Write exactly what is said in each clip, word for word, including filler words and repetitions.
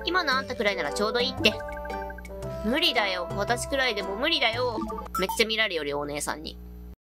今のあんたくらいならちょうどいいって。無理だよ。私くらいでも無理だよ。めっちゃ見られよりお姉さんに。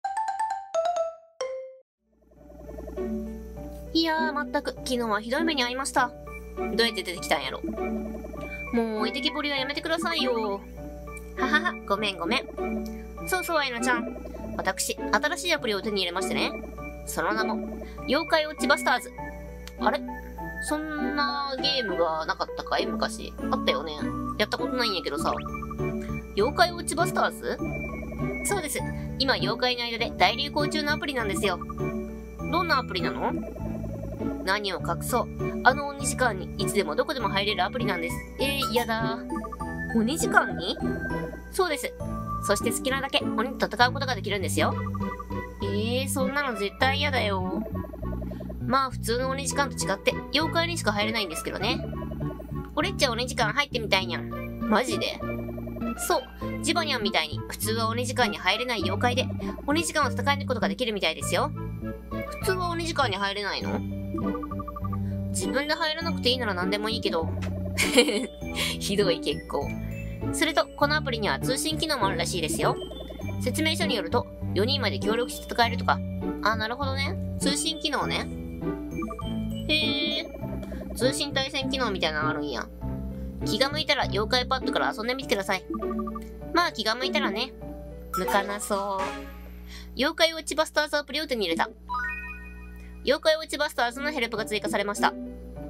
いやー、まったく、昨日はひどい目に遭いました。どうやって出てきたんやろ。もう置いてきぼりはやめてくださいよ。ははは、ごめんごめん。そうそう、アイナちゃん。私、新しいアプリを手に入れましてね。その名も、妖怪ウォッチバスターズ。あれそんなゲームがなかったかい昔。あったよね。やったことないんやけどさ。妖怪ウォッチバスターズ？そうです。今、妖怪の間で大流行中のアプリなんですよ。どんなアプリなの？何を隠そう。あの鬼時間にいつでもどこでも入れるアプリなんです。えー、やだー。鬼時間に？そうです。そして好きなだけ鬼と戦うことができるんですよ。えー、そんなの絶対嫌だよ。まあ普通の鬼時間と違って妖怪にしか入れないんですけどね。俺っちゃ鬼時間入ってみたいにゃん。マジで？そう、ジバニャンみたいに普通は鬼時間に入れない妖怪で鬼時間を戦い抜くことができるみたいですよ。普通は鬼時間に入れないの？自分で入らなくていいなら何でもいいけど。ひどい結構。それと、このアプリには通信機能もあるらしいですよ。説明書によると、よにんまで協力して使えるとか。あ、なるほどね。通信機能ね。へえ。通信対戦機能みたいなのあるんや。気が向いたら妖怪パッドから遊んでみてください。まあ気が向いたらね。向かなそう。妖怪ウォッチバスターズアプリを手に入れた。妖怪ウォッチバスターズのヘルプが追加されました。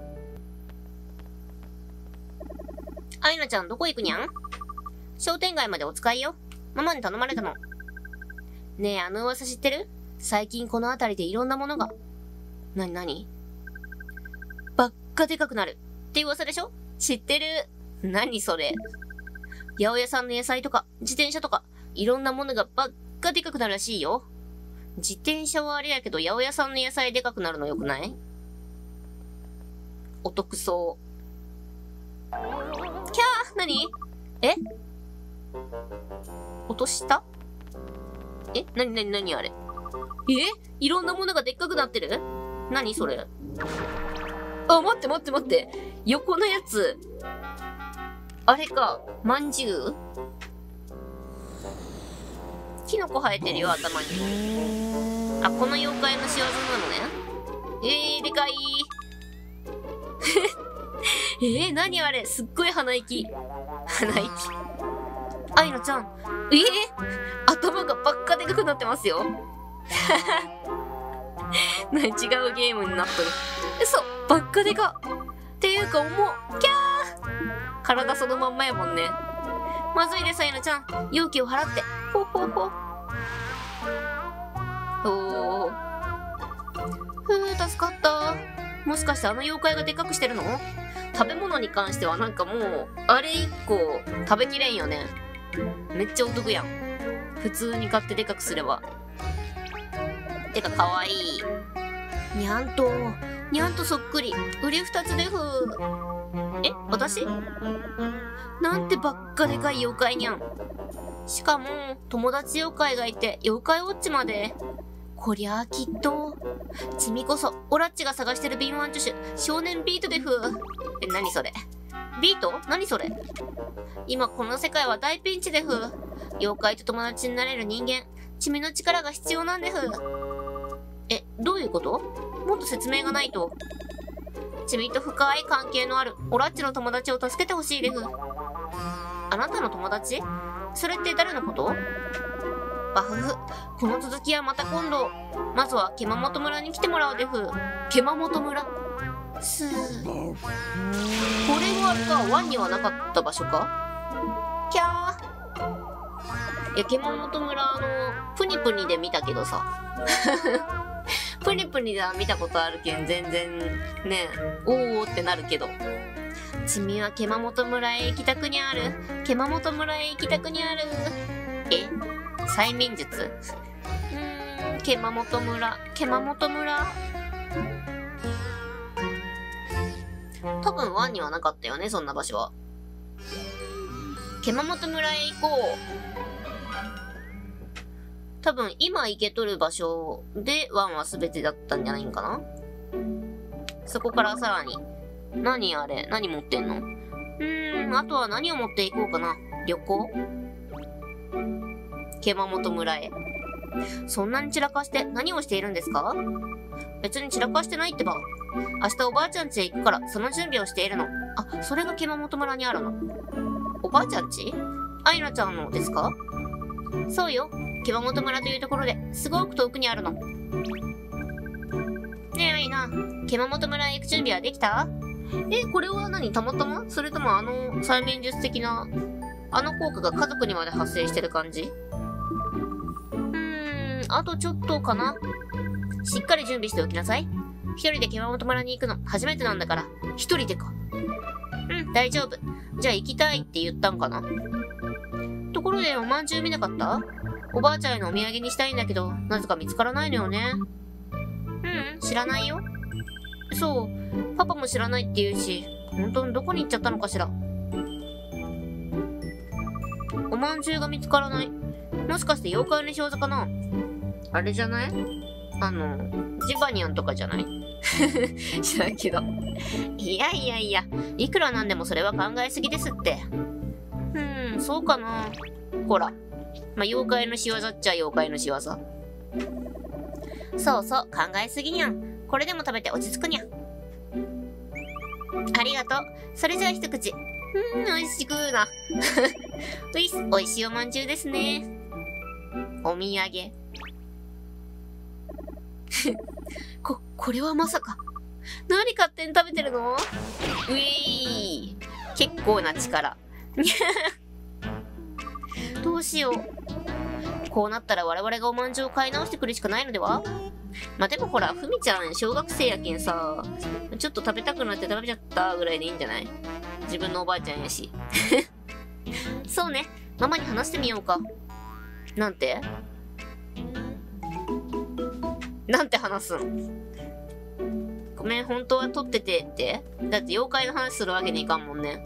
アイナちゃんどこ行くにゃん？商店街までお使いよ。ママに頼まれたの。ねえ、あの噂知ってる？最近この辺りでいろんなものが。なになに？ばっかでかくなる。って噂でしょ？知ってる。何それ。八百屋さんの野菜とか、自転車とか、いろんなものがばっかでかくなるらしいよ。自転車はあれやけど、八百屋さんの野菜でかくなるのよくない？お得そう。キャー！何？え？落とした？え？なになになにあれ？え？いろんなものがでっかくなってる？何それ？あ、待って待って待って。横のやつ。あれか。まんじゅう？キノコ生えてるよ、頭に。あ、この妖怪の仕業なのね。えー、でかいー。えー、何あれ？すっごい鼻息。鼻息。アイナちゃん。えー、頭がばっかでかくなってますよ。なに違うゲームになっとる。嘘、ばっかでか。っていうか重っ。キャー。体そのまんまやもんね。まずいです、アイナちゃん。容器を払って。ほほほ。おー。ふー、助かった。もしかしてあの妖怪がでかくしてるの？食べ物に関してはなんかもう、あれ一個食べきれんよね。めっちゃお得やん。普通に買ってでかくすれば。てかかわいい。にゃんと、にゃんとそっくり。腕二つでふー。え、私？なんてばっかでかい妖怪にゃん。しかも、友達妖怪がいて、妖怪ウォッチまで。こりゃあきっと。ちみこそ、オラッチが探してる敏腕助手、少年ビートでふー。え、何それ？ビート？何それ？今この世界は大ピンチでふー。妖怪と友達になれる人間、チミの力が必要なんでふー。え、どういうこと？もっと説明がないと。チミと深い関係のあるオラッチの友達を助けてほしいでふー。あなたの友達？それって誰のこと？バフフ。この続きはまた今度。まずは、ケマモト村に来てもらうでふー。ケマモト村？すー。これがあれか、ワンにはなかった場所か？キャー。いや、ケマモト村、あの、プニプニで見たけどさ。プニプニでは見たことあるけん、全然、ね、おーってなるけど。チミはケマモト村へ行きたくにある。ケマモト村へ行きたくにある。え？催眠術？うーん、ケマモト村、ケマモト村。多分ワンにはなかったよね、そんな場所は。ケマモト村へ行こう。多分今行けとる場所でワンは全てだったんじゃないんかな。そこからさらに。何あれ？何持ってんの？ ん、あとは何を持っていこうかな。旅行？獣本村へ。そんなに散らかして何をしているんですか？別に散らかしてないってば。明日おばあちゃん家へ行くから、その準備をしているの。あ、それが獣本村にあるの。おばあちゃん家？アイナちゃんのですか？そうよ。獣本村というところで、すごく遠くにあるの。ねえ、アイナ。獣本村へ行く準備はできた？え、これは何？たまたま？それともあの、催眠術的な、あの効果が家族にまで発生してる感じ？うーん、あとちょっとかな。しっかり準備しておきなさい。一人で獣本村に行くの初めてなんだから。一人でか。うん、大丈夫。じゃあ行きたいって言ったんかな。ところでおまんじゅう見なかった？おばあちゃんへのお土産にしたいんだけど、なぜか見つからないのよね。うん、知らないよ。そう、パパも知らないって言うし、本当にどこに行っちゃったのかしら。おまんじゅうが見つからない。もしかして妖怪の仕業かな？あれじゃない？あの、ジバニャンとかじゃない？知らんけど。いやいやいや、いくらなんでもそれは考えすぎですって。うーん、そうかな。ほら。まあ、妖怪の仕業っちゃ妖怪の仕業。そうそう、考えすぎにゃん。これでも食べて落ち着くにゃ。ありがとう。それじゃあ一口。うーん、美味しくな。ういっす、美味しいおまんじゅうですね。お土産。こ、これはまさか。何勝手に食べてるの？うえい。結構な力。どうしよう。こうなったら我々がおまんじゅうを買い直してくるしかないのでは？まあ、でもほら、ふみちゃん小学生やけんさ、ちょっと食べたくなって食べちゃったぐらいでいいんじゃない？自分のおばあちゃんやし。そうね。ママに話してみようか。なんて？なんて話すん？ごめん、本当は撮っててって？だって妖怪の話するわけにいかんもんね。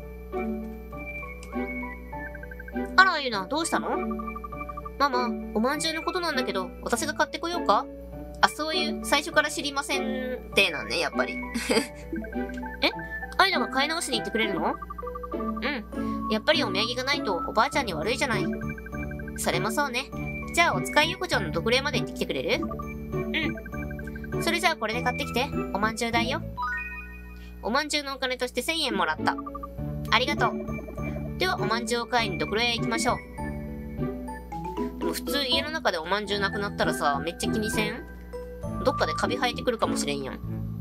あら、ゆな、どうしたの？ママ、おまんじゅうのことなんだけど、私が買ってこようか？あ、そういう最初から知りませんってなんね、やっぱり。え？あゆなが買い直しに行ってくれるの？うん。やっぱりお土産がないとおばあちゃんに悪いじゃない。それもそうね。じゃあお使い横丁の独霊まで行ってきてくれる？うん。それじゃあこれで買ってきて。おまんじゅう代よ。おまんじゅうのお金としてせんえんもらった。ありがとう。ではおまんじゅうを買いに独霊へ行きましょう。でも普通家の中でおまんじゅうなくなったらさ、めっちゃ気にせん？どっかでカビ生えてくるかもしれんやん。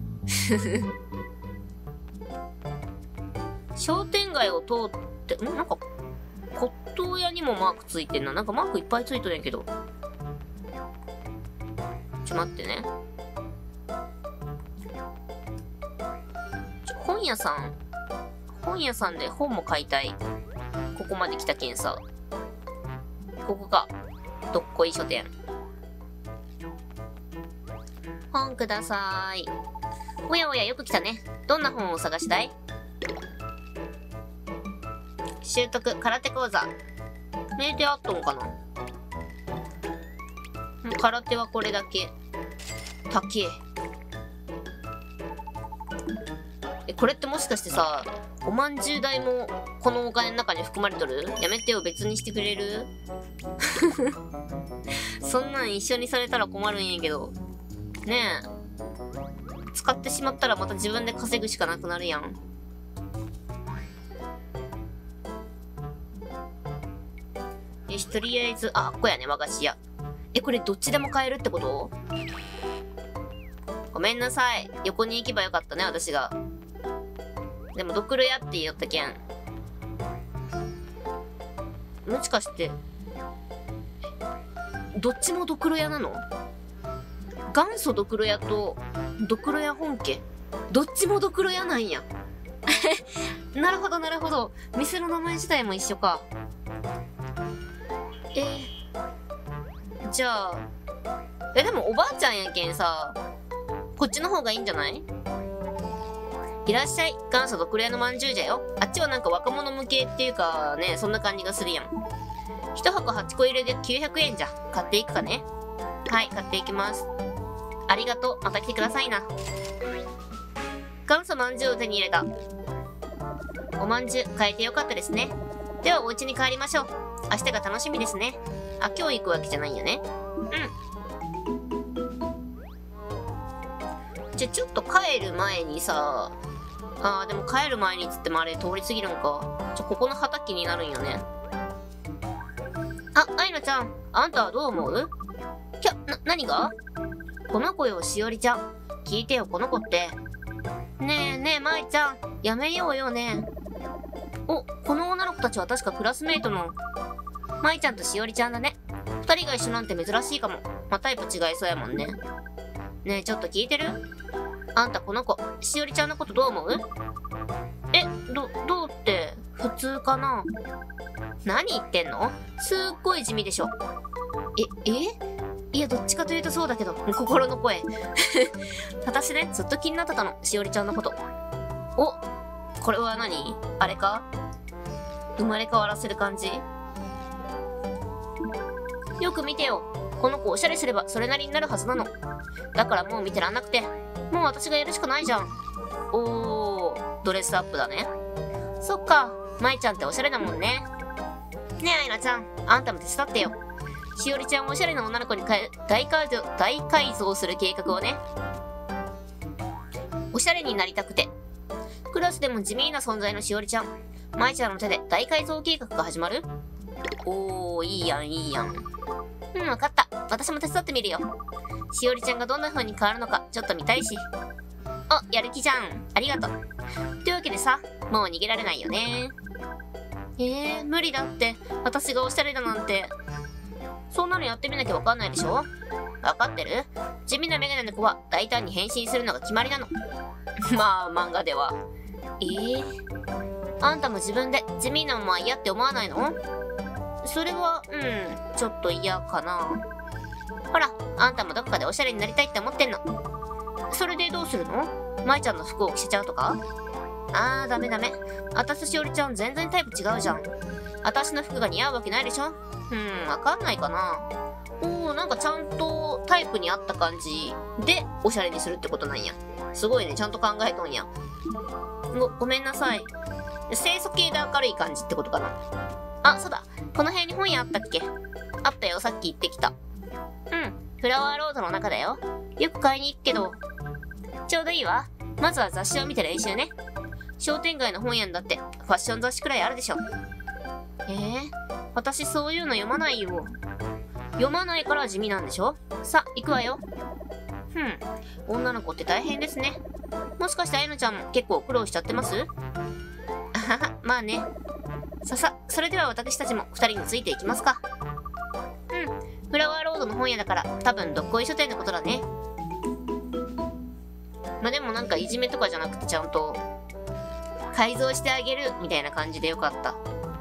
商店街を通って、んなんか、骨董屋にもマークついてんな。なんかマークいっぱいついとるんやけど。ちょ、待ってね。ちょ、本屋さん。本屋さんで本も買いたい。ここまで来たけんさ。ここか。どっこい書店。本くださーい。おやおや、よく来たね。どんな本を探したい？習得、空手講座。メーテあっとんかな？空手はこれだけ。たけえ。え、これってもしかしてさ、おまんじゅう代もこのお金の中に含まれとる？やめてよ、別にしてくれる？そんなん一緒にされたら困るんやけど。ねえ。使ってしまったらまた自分で稼ぐしかなくなるやん。よし、とりあえず、あ、ここやね、和菓子屋。え、これどっちでも買えるってこと？ごめんなさい。横に行けばよかったね、私が。でも、ドクロ屋って言ったけん。もしかして、どっちもドクロ屋なの？元祖ドクロ屋とドクロ屋本家、どっちもドクロ屋なんや。なるほどなるほど。店の名前自体も一緒か。えー、じゃあえでもおばあちゃんやけんさ、こっちの方がいいんじゃない？いらっしゃい、元祖ドクロ屋のまんじゅうじゃよ。あっちはなんか若者向けっていうかね、そんな感じがするやん。いちはこはちこ入れできゅうひゃくえんじゃ。買っていくかね。はい、買っていきます。ありがとう。また来てくださいな。元祖まんじゅうを手に入れた。 おまんじゅう買えてよかったですね。ではお家に帰りましょう。明日が楽しみですね。あ、今日行くわけじゃないよね。うん。じゃ、ちょっと帰る前にさ、あー、でも帰る前につってもあれ通り過ぎるんか。ちょ、ここの畑になるんよね。あ、アイナちゃん、あんたはどう思う？きゃ、な、何が？この子よ、しおりちゃん。聞いてよ、この子って。ねえねえ、まいちゃん、やめようよね。お、この女の子たちは確かクラスメイトの、まいちゃんとしおりちゃんだね。二人が一緒なんて珍しいかも。まあ、タイプ違いそうやもんね。ねえ、ちょっと聞いてる？あんたこの子、しおりちゃんのことどう思う？え、ど、どうって、普通かな？何言ってんの？すっごい地味でしょ。え、え？いや、どっちかというとそうだけど、心の声。私ね、ずっと気になってたの、しおりちゃんのこと。お、これは何？あれか？生まれ変わらせる感じ？よく見てよ。この子おしゃれすればそれなりになるはずなの。だからもう見てらんなくて、もう私がやるしかないじゃん。おー、ドレスアップだね。そっか、まいちゃんっておしゃれだもんね。ねえ、アイナちゃん、あんたも手伝ってよ。しおりちゃんをおしゃれな女の子に変え、大改造、大改造する計画をね。おしゃれになりたくて。クラスでも地味な存在のしおりちゃん。まいちゃんの手で大改造計画が始まる？おー、いいやん、いいやん。うん、わかった。私も手伝ってみるよ。しおりちゃんがどんな風に変わるのか、ちょっと見たいし。お、やる気じゃん。ありがとう。というわけでさ、もう逃げられないよね。えー、無理だって。私がおしゃれだなんて。そんなのやってみなきゃわかんないでしょ？わかってる？地味なメガネの子は大胆に変身するのが決まりなの。まあ、漫画では。えー、あんたも自分で地味なまま嫌って思わないの？それは、うん、ちょっと嫌かな。ほら、あんたもどっかでおしゃれになりたいって思ってんの。それでどうするの？まいちゃんの服を着せちゃうとか？あー、ダメダメ。あたしとしおりちゃん全然タイプ違うじゃん。あたしの服が似合うわけないでしょ？うん、わかんないかな。おー、なんかちゃんとタイプに合った感じでおしゃれにするってことなんや。すごいね、ちゃんと考えとんや。ご、ごめんなさい。清楚系で明るい感じってことかな。あ、そうだ。この辺に本屋あったっけ？あったよ、さっき行ってきた。うん、フラワーロードの中だよ。よく買いに行くけど。ちょうどいいわ。まずは雑誌を見て練習ね。商店街の本屋だってファッション雑誌くらいあるでしょ。えー、私そういうの読まないよ。読まないから地味なんでしょ？さ、行くわよ。ふん、女の子って大変ですね。もしかしてあいのちゃんも結構苦労しちゃってます？あはは、まあね。ささ、それでは私たちも二人についていきますか。うん、フラワーロードの本屋だから多分どっこい書店のことだね。まあでもなんかいじめとかじゃなくてちゃんと改造してあげるみたいな感じでよかった。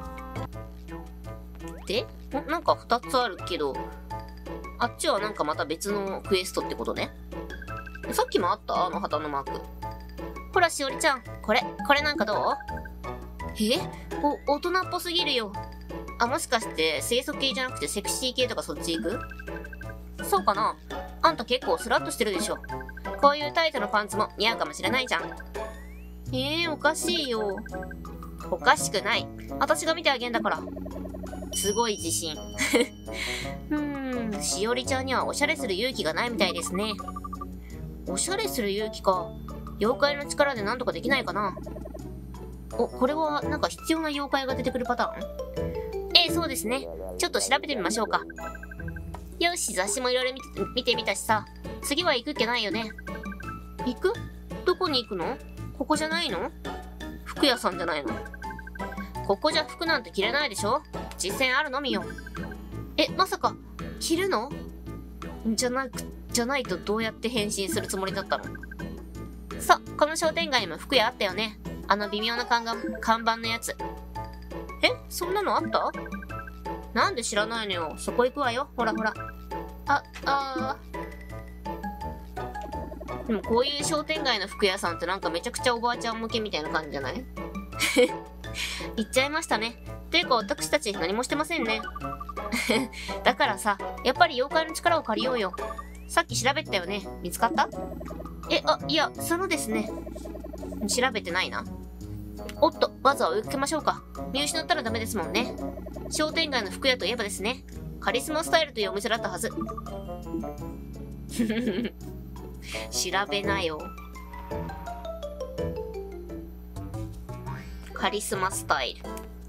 で、なんか二つあるけど、あっちはなんかまた別のクエストってことね。さっきもあったあの旗のマーク。ほら、しおりちゃん、これ、これなんかどう？え？お、大人っぽすぎるよ。あ、もしかして清楚系じゃなくてセクシー系とかそっち行く？そうかな？あんた結構スラッとしてるでしょ。こういうタイトのパンツも似合うかもしれないじゃん。えー、おかしいよ。おかしくない。私が見てあげんだから。すごい自信。うーん、しおりちゃんにはおしゃれする勇気がないみたいですね。おしゃれする勇気か。妖怪の力でなんとかできないかな。お、これはなんか必要な妖怪が出てくるパターン？ええ、そうですね。ちょっと調べてみましょうか。よし、雑誌もいろいろ見て、見てみたしさ。次は行くっけないよね。行く？どこに行くの？ここじゃないの？服屋さんじゃないの？ここじゃ服なんて着れないでしょ？実践あるのみよ。え、まさか、着るの？じゃなく、じゃないとどうやって変身するつもりだったの？そう、この商店街にも服屋あったよね。あの微妙な看板、看板のやつ。え、そんなのあった？なんで知らないのよ。そこ行くわよ。ほらほら。あ、あー。でもこういう商店街の服屋さんってなんかめちゃくちゃおばあちゃん向けみたいな感じじゃない？言っちゃいましたね。ていうか私たち何もしてませんね。だからさ、やっぱり妖怪の力を借りようよ。さっき調べたよね。見つかった？え、あ、いや、そのですね。調べてないな。おっと、 まずは追いかけましょうか。見失ったらダメですもんね。商店街の服屋といえばですね、カリスマスタイルというお店だったはず。調べなよ。カリスマスタイル。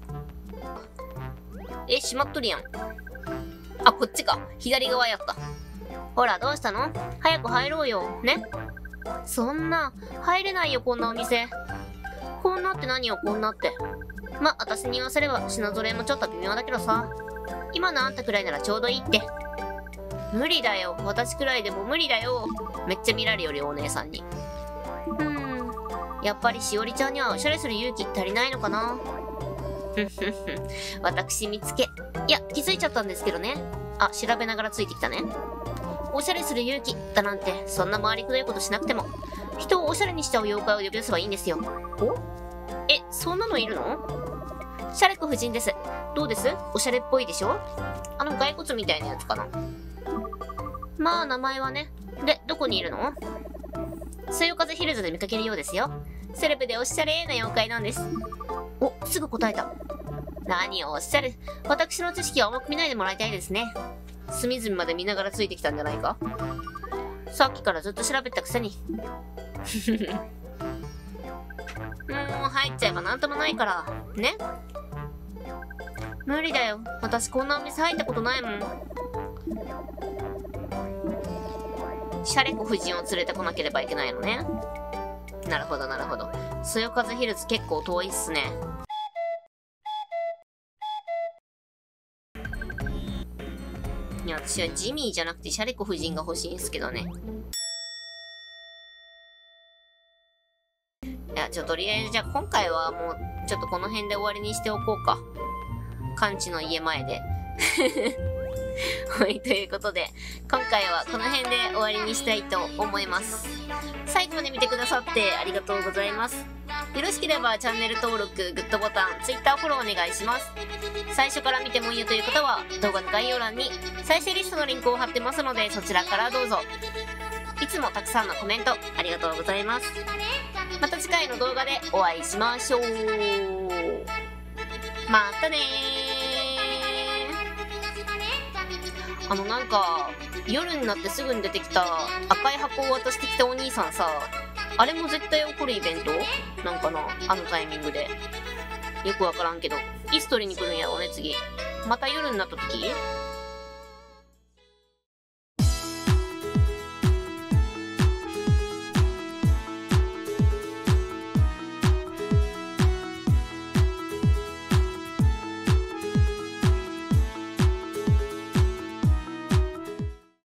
え、閉まっとるやん。あ、こっちか。左側やった。ほら、どうしたの？早く入ろうよ。ね？そんな、入れないよ、こんなお店。こんなって何よ、こんなって。ま、私に言わせれば品揃えもちょっと微妙だけどさ。今のあんたくらいならちょうどいいって。無理だよ。私くらいでも無理だよ。めっちゃ見られるよりお姉さんに。うーん。やっぱりしおりちゃんにはおしゃれする勇気足りないのかな。ふんふんふん。私見つけ。いや、気づいちゃったんですけどね。あ、調べながらついてきたね。おしゃれする勇気だなんて、そんな回りくどいことしなくても、人をおしゃれにしちゃう妖怪を呼び出せばいいんですよ。お？え、そんなのいるの？シャレコ夫人です。どうです？おしゃれっぽいでしょ？あの骸骨みたいなやつかな。まあ、名前はね。で、どこにいるの？そよ風ヒルズで見かけるようですよ。セレブでおしゃれな妖怪なんです。お、すぐ答えた。何をおっしゃる。私の知識は重く見ないでもらいたいですね。隅々まで見ながらついてきたんじゃないか？さっきからずっと調べたくせに。もう入っちゃえばなんともないから。ね？無理だよ。私こんなお店入ったことないもん。シャレコ夫人を連れてこなければいけないのね。なるほどなるほど。そよ風ヒルズ結構遠いっすね。いや、私はジミーじゃなくてシャレコ夫人が欲しいんすけどね。いや、ちょ、とりあえずじゃあ今回はもうちょっとこの辺で終わりにしておこうか。完治の家前で。はい、ということで、今回はこの辺で終わりにしたいと思います。最後まで見てくださってありがとうございます。よろしければチャンネル登録、グッドボタン、Twitter フォローお願いします。最初から見てもいいよという方は、動画の概要欄に再生リストのリンクを貼ってますので、そちらからどうぞ。いつもたくさんのコメントありがとうございます。また次回の動画でお会いしましょう。またねー。あのなんか、夜になってすぐに出てきた赤い箱を渡してきたお兄さんさ、あれも絶対起こるイベントなんかな、あのタイミングで。よくわからんけど。いつ取りに来るんやろうね、次。また夜になった時